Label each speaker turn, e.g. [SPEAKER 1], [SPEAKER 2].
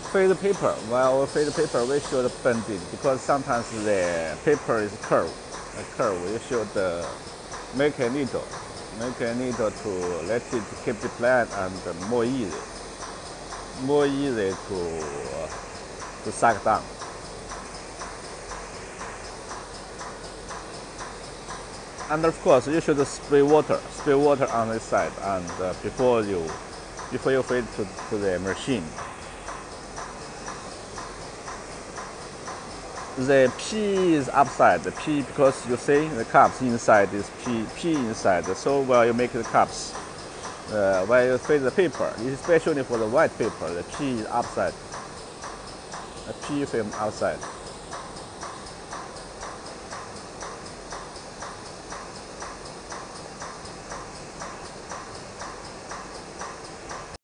[SPEAKER 1] feed the paper. While we feed the paper, we should bend it because sometimes the paper is curved. You should make a needle to let it keep the plan and more easy to suck down. And of course, you should spray water on this side, and before you feed to the machine. The P is upside. The P, because you see the cups inside is P inside. So while you make the cups, while you feed the paper, especially for the white paper, the P is upside. The P film outside.